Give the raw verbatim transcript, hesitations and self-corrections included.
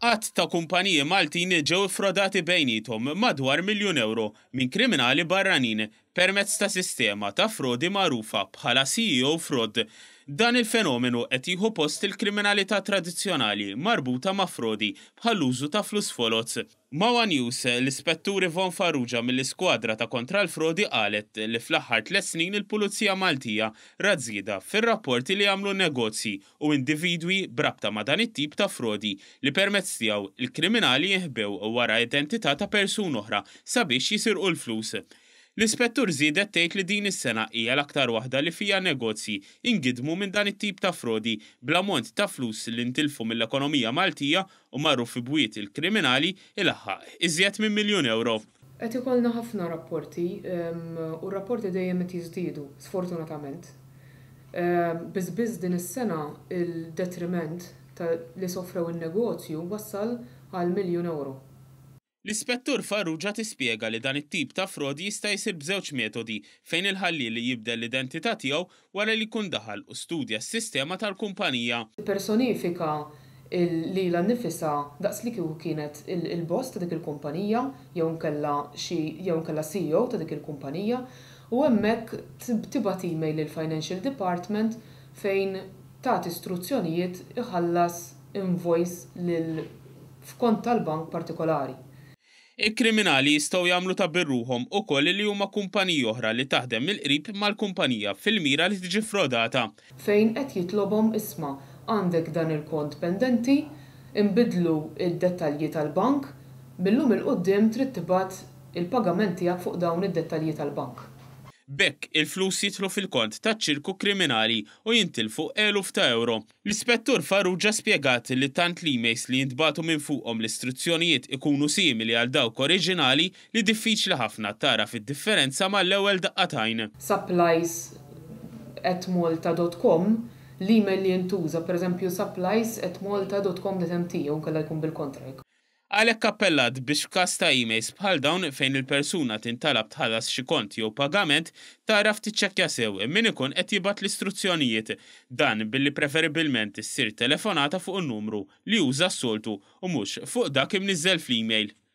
Għadd ta' kumpaniji Maltin ġew iffrodati bejniethom madwar miljun euro minn kriminali barranin permezz ta' sistema ta' frodi magħrufa bħala C E O fraud. Dan il-fenomenu qed jieħu post il-kriminalità tradizzjonali marbuta ma' frodi bħall-użu ta' flus foloz. Mawa News, l-Ispettur Yvonne Farrugia mill-Iskwadra ta' kontra l-frodi qalet li fl-aħħar tliet snin il-Pulizija Maltija rażida fir-rapporti li jagħmlu negozji u individwi brabta ma' dan it-tip ta' frodi li permezz tiegħu il-kriminali jinħbew wara identità ta' persun oħra sabiex jisirqu l-flus. L-Ispettur żiedet tgħid li din is-sena hija l-aktar waħda li fiha negozji ingidmu minn dan it-tip ta' frodi bl-ammont ta' flus li ntilfu mill-ekonomija Maltija u marru fi bwiet il-kriminali ilaħħaq iżjed minn miljun euro. Qed ikollna ħafna rapporti u r-rapporti dejjem qed jiżdiedu, sfortunatament. Biżbiż din is-sena il-detriment li sofrew in-negozju wassal għal miljun euro. L-Ispettur Farrugia tispjega li dan it-tip ta' frodi jista' jsir b'żewġ metodi fejn il-ħalliel jibdel l-identità tiegħu wara li jkun daħal u studja s-sistema tal-kumpanija. Personifika li l-nifisa daqs li kieku kienet il-boss ta' dik il-kumpanija jew nkella xi jew nkella C E O ta' dik il-kumpanija u hemmhekk tibgħat email lill-Financial Department fejn tagħti istruzzjonijiet iħallas invoice lil f'kont tal-bank partikolari. Il-kriminali jistgħu jagħmlu ta' birruhom ukoll li huma kumpaniji oħra li taħdem mill-qrib mal-kumpanija fil-mira li tiġi frodata. Fejn qed jitlobhom isma' għandek dan il-kont pendenti, inbidlu id-dettalji tal-bank, millum il-qudiem trid tibgħat il-pagament tiegħek fuq dawn id-dettalji tal-bank. Bekk il-flus jidħlu fil-kont taċ-ċirku kriminali u jintilfu eluf ta' euro. L-Ispettur Farrugia spjegat li tant l-emails li jintbagħtu minn fuqhom l-istruzzjonijiet ikunu simili għal dawk oriġinali li diffiċli ħafna tara fid-differenza mal-ewwel daqqatajn. Supplies at malta dot com l-email li jintuża pereżempju supplies at malta dot com dot m t jew kellha jkun bil-kontra. Għalhekk appellat biex f'każ ta' emails bħal dawn fejn il-persuna tintalab tħallas xi kont jew pagament taraf tiċċekkja sew min ikun qed jibgħat l-istruzzjonijiet. Dan billi preferibilment issir telefonata fuq in-numru li juża s-soltu u mhux fuq dak imniżżel fl-email.